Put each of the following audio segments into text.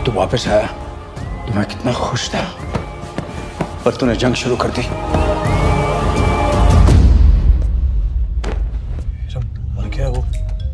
तू वापस आया तो मैं कितना खुश था, पर तूने जंग शुरू कर दी। क्या वो?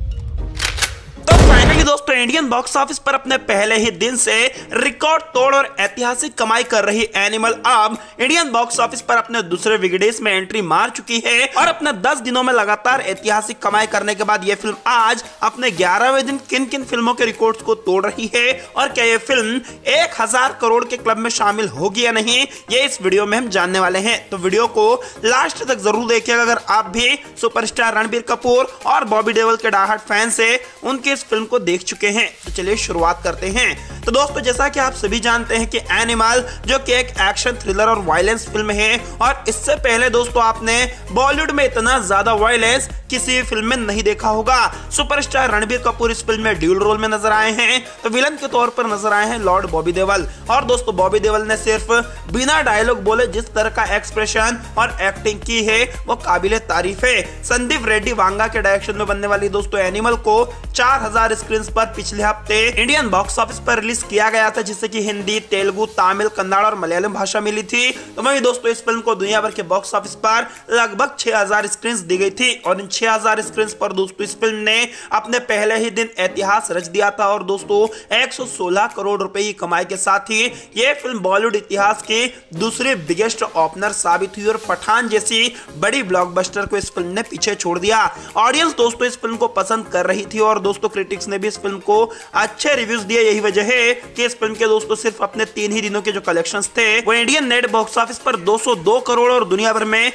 दोस्तों इंडियन बॉक्स ऑफिस पर अपने पहले ही दिन से रिकॉर्ड तोड़ और ऐतिहासिक कमाई कर रही एनिमल अब इंडियन बॉक्स ऑफिस पर अपने दूसरे वीकडेज में एंट्री मार चुकी है और अपने 10 दिनों में लगातार ऐतिहासिक कमाई करने के बाद यह फिल्म आज अपने 11वें दिन किन किन फिल्मों के रिकॉर्ड्स को तोड़ रही है और क्या यह फिल्म 1000 करोड़ के क्लब में शामिल होगी या नहीं, ये इस वीडियो में हम जानने वाले हैं। तो वीडियो को लास्ट तक जरूर देखिएगा अगर आप भी सुपरस्टार रणबीर कपूर और बॉबी देओल के डायहार्ड फैंस है, उनके इस फिल्म को देख चुके हैं। तो चलिए शुरुआत करते हैं। तो दोस्तों जैसा कि आप सभी जानते हैं कि एनिमल जो कि एक एक्शन थ्रिलर और वायलेंस फिल्म है और इससे पहले दोस्तों आपने बॉलीवुड में इतना ज्यादा वायलेंस किसी भी फिल्म में नहीं देखा होगा। सुपरस्टार रणबीर कपूर इस फिल्म में ड्यूल रोल में नजर आए हैं, तो विलन के तौर पर नजर आए हैं लॉर्ड बॉबी देओल। और दोस्तों बॉबी देओल ने सिर्फ बिना डायलॉग बोले जिस तरह का एक्सप्रेशन और एक्टिंग की है वो काबिले तारीफ है। संदीप रेड्डी वांगा के डायरेक्शन में बनने वाली दोस्तों एनिमल को 4000 स्क्रीन पर पिछले हफ्ते इंडियन बॉक्स ऑफिस पर रिलीज किया गया था, जिससे कि हिंदी, तेलुगु, तमिल, कन्नड़ और मलयालम भाषा मिली थी। तो वहीं दोस्तों इस फिल्म को दुनिया भर के बॉक्स ऑफिस पर लगभग 6000 स्क्रीन दी गई थी और इन 6000 स्क्रीन पर दोस्तों इस फिल्म ने अपने पहले ही दिन इतिहास रच दिया था और दोस्तों 116 करोड़ रुपए की कमाई के साथ ही यह फिल्म बॉलीवुड इतिहास की दूसरी बिगेस्ट ओपनर साबित हुई और पठान जैसी बड़ी ब्लॉकबस्टर को इस फिल्म ने पीछे छोड़ दिया। ऑडियंस दोस्तों इस फिल्म को पसंद कर रही थी और दोस्तों क्रिटिक्स ने भी इस फिल्म को अच्छे रिव्यूज दिए। यही वजह है कि इस फिल्म के दोस्तों सिर्फ अपने 3 ही दिनों के जो कलेक्शंस थे वो इंडियन नेट बॉक्स ऑफिस पर 202 करोड़ और दुनिया भर में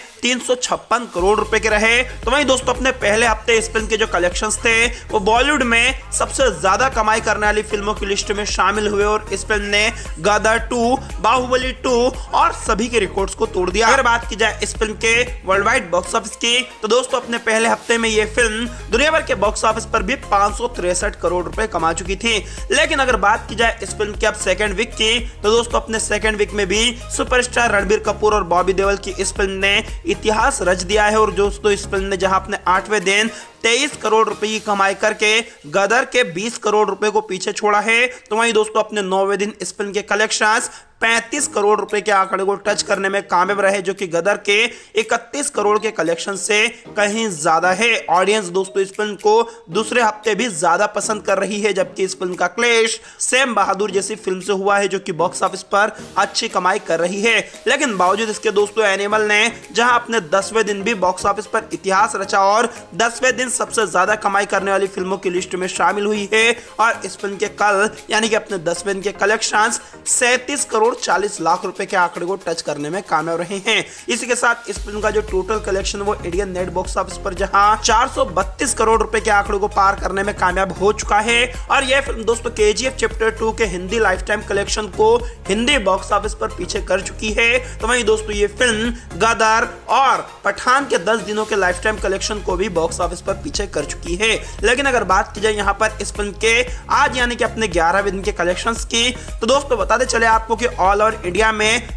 356 करोड़ रुपए के रहे। तो वहीं दोस्तों अपने पहले हफ्ते इस फिल्म के जो कलेक्शंस थे वो बॉलीवुड में सबसे ज्यादा कमाई करने वाली फिल्मों की लिस्ट में शामिल हुए और इस फिल्म ने गदर 2, बाहुबली 2 और सभी के रिकॉर्ड्स को तोड़ दिया। अगर बात की जाए इस फिल्म के वर्ल्ड वाइड बॉक्स ऑफिस की तो दोस्तों अपने पहले हफ्ते में यह फिल्म दुनिया भर के बॉक्स ऑफिस पर भी 563 करोड़ रुपए कमा चुकी थी। लेकिन अगर बात की जाए इस फिल्म की अब सेकंड वीक की तो दोस्तों अपने सेकंड वीक में भी सुपरस्टार रणबीर कपूर और बॉबी देओल की इस फिल्म ने इतिहास रच दिया है और दोस्तों इस फिल्म ने जहां अपने 8वें दिन 23 करोड़ रुपए की कमाई करके गदर के 20 करोड़ रुपए को पीछे छोड़ा है, तो वहीं दोस्तों अपने 9वें दिन इस फिल्म के कलेक्शंस 35 करोड़ रुपए के आंकड़े को टच करने में कामयाब रहे, जो कि गदर के 31 करोड़ के कलेक्शन से कहीं ज्यादा है। ऑडियंस दोस्तों इस फिल्म को दूसरे हफ्ते भी ज्यादा पसंद कर रही है, जबकि इस फिल्म का क्लैश सैम बहादुर जैसी फिल्म से हुआ है जो कि बॉक्स ऑफिस पर अच्छी कमाई कर रही है। लेकिन बावजूद इसके दोस्तों एनिमल ने जहां अपने 10वें दिन भी बॉक्स ऑफिस पर इतिहास रचा और 10वें दिन सबसे ज्यादा कमाई करने वाली फिल्मों की लिस्ट में शामिल हुई है और इस फिल्म के कल यानी कि अपने 10वें दिन के कलेक्शंस 37 करोड़ 40 लाख रुपए के आंकड़े को टच करने में कामयाब रहे हैं। इसी के साथ इस फिल्म का जो टोटल कलेक्शन वो इंडियन नेट बॉक्स ऑफिस पर जहां 432 करोड़ रुपए के आंकड़े को पार करने में कामयाब हो चुका है और यह फिल्म दोस्तों KGF चैप्टर 2 के हिंदी लाइफ टाइम कलेक्शन को हिंदी बॉक्स ऑफिस पर पीछे कर चुकी है। तो वहीं दोस्तों ये फिल्म गदर और पठान के 10 दिनों के लाइफ टाइम कलेक्शन को भी बॉक्स ऑफिस पर पीछे कर चुकी है। लेकिन अगर बात की जाए यहाँ पर इस फिल्म के आज यानी कि अपने 11वें दिन के कलेक्शंस की तो दोस्तों बताते चले आपको कि ऑल ओवर इंडिया में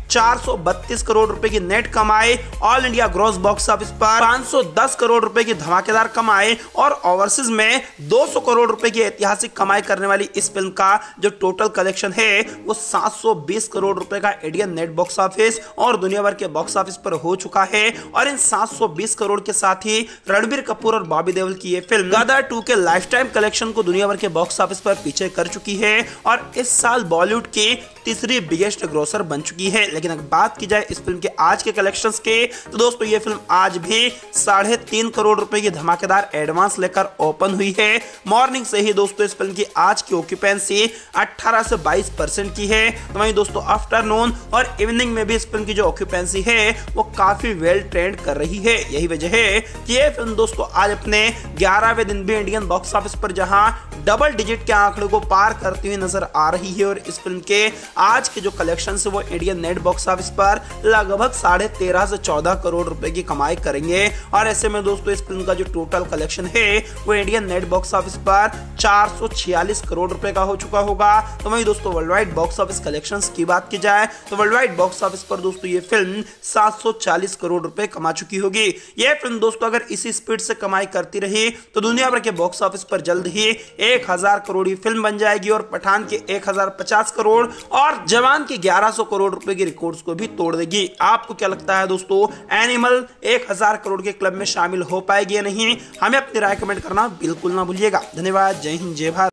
432 करोड़ रुपए की नेट कमाई, all India gross box office पर 510 करोड़ रुपए की धमाकेदार कमाई और ओवरसीज में 200 करोड़ रुपए की ऐतिहासिक कमाई करने वाली इस फिल्म का जो टोटल कलेक्शन है वो 720 करोड़ रुपए का इंडियन नेट बॉक्स ऑफिस और दुनिया भर के बॉक्स ऑफिस पर हो चुका है। और इन 720 करोड़ के साथ ही रणबीर कपूर और बॉबी देओल की ये फिल्म गदर 2 के लाइफ टाइम कलेक्शन को दुनिया भर के बॉक्स ऑफिस पर पीछे कर चुकी है और इस साल बॉलीवुड की तीसरी बिगेस्ट ग्रोसर बन चुकी है। लेकिन अगर बात की जाए इस फिल्म के आज के कलेक्शंस के तो दोस्तों ये फिल्म आज भी 3.5 करोड़ रुपए की धमाकेदार एडवांस लेकर ओपन हुई है। मॉर्निंग से ही दोस्तों इस फिल्म की आज की ऑक्यूपेंसी 18 से 22% की है। तो वहीं दोस्तों आफ्टरनून और इवनिंग में भी इस फिल्म की जो ऑक्यूपेंसी है वो काफी वेल ट्रेंड कर रही है। यही वजह है कि ये फिल्म दोस्तों आज अपने 11वें दिन भी इंडियन बॉक्स ऑफिस पर जहां डबल डिजिट के आंकड़े को पार करती हुई नजर आ रही है और इस फिल्म के आज के जो कलेक्शन है वो इंडियन नेट बॉक्स ऑफिस पर लगभग 13.5 से 14 करोड़ रुपए की कमाई करेंगे। और ऐसे में दोस्तों इस फिल्म का जो टोटल कलेक्शन है वो इंडियन नेट बॉक्स ऑफिस पर 446 करोड़ रुपए का हो चुका होगा। तो वहीं दोस्तों world wide box office collections की बात की जाए तो वर्ल्ड वाइड बॉक्स ऑफिस पर दोस्तों ये फिल्म 740 करोड़ रुपए कमा चुकी होगी। यह फिल्म दोस्तों अगर इसी स्पीड से कमाई करती रही तो दुनिया भर के बॉक्स ऑफिस पर जल्द ही 1000 करोड़ फिल्म बन जाएगी और पठान के 1050 करोड़ और जवान के 1100 करोड़ रुपए के रिकॉर्ड्स को भी तोड़ देगी। आपको क्या लगता है दोस्तों, एनिमल 1000 करोड़ के क्लब में शामिल हो पाएगी या नहीं? हमें अपनी राय कमेंट करना बिल्कुल ना भूलिएगा। धन्यवाद। जय हिंद, जय भारत।